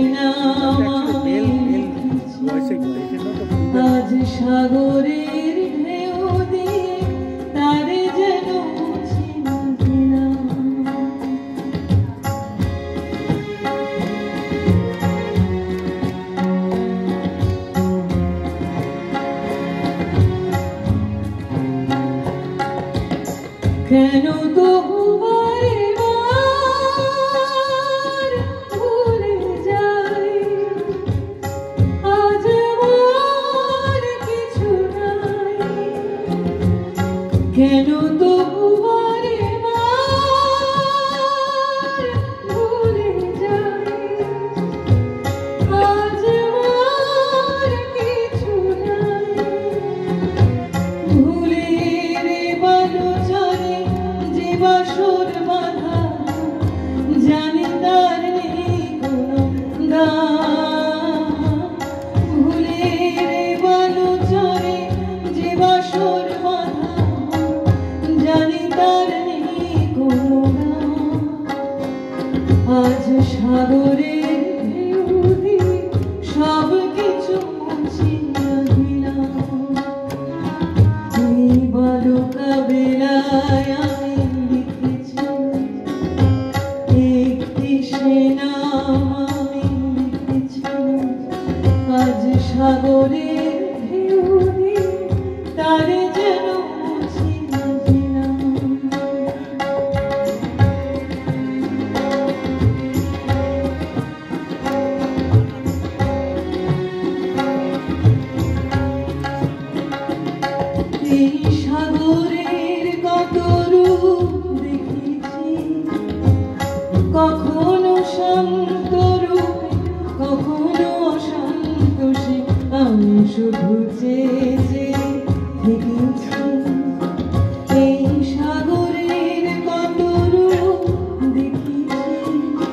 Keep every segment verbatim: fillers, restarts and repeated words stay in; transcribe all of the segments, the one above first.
আজ সাগরের ঢেউ দিয়ে তারে যেন কেন তো ভুলে যাই আজ আমার কিছু নাই কেন তো ভুলে যাই আজ আমার কিছু নাই ভুলের বালুচরে যে বাসর বাঁধা জানি তার নেই কোনো দাম ভুলের বালুচরে যে বাসর বাঁধা জানি তার নেই কোনো দাম আজ সাগরের ঢেউ দিয়ে সব কিছু মুছিয়া দিলাম এই বালুকা বেলায় আমি লিখেছি একটি সে নাম আমি লিখেছি আজ সাগরের ঢেউ দিয়ে তারে যেন মুছিয়া দিলাম এই সাগরের কত রূপ দেখেছি কখনো শান্ত রূপে কখনো অশান্ত সে আমি শুধু চেয়ে চেয়ে থেকেছি এই সাগরের কত রূপ দেখেছি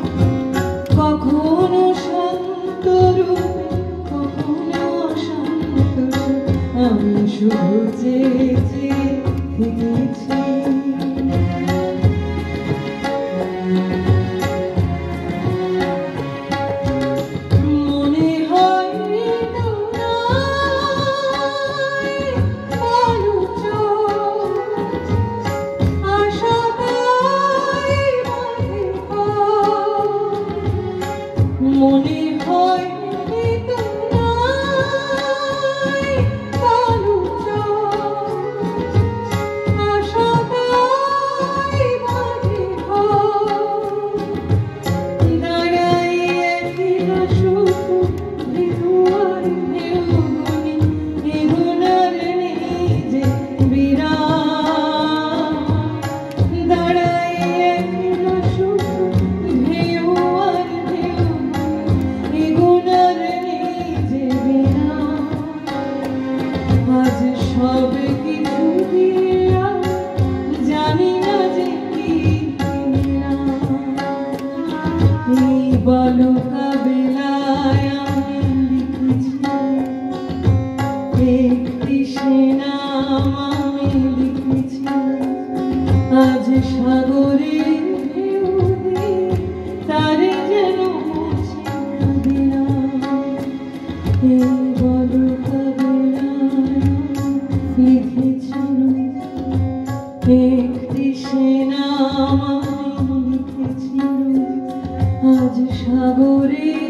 কখনো শান্ত রূপে কখনো অশান্ত সে আমি শুধু চেয়ে চেয়ে থেকেছি মনে হয় আশা মনে হয় আজ সব কিছু দিয়া জানি না যে কি এই বালুকা বেলায় আমি লিখেছি একটি সে নাম আমি লিখেছি আজ সাগরের ঢেউ দিয়ে তারে যেন মুছিয়া দিলাম এই বালুকা লিখেছিল একটি সে নাম আমি লিখেছিল আজ সাগরে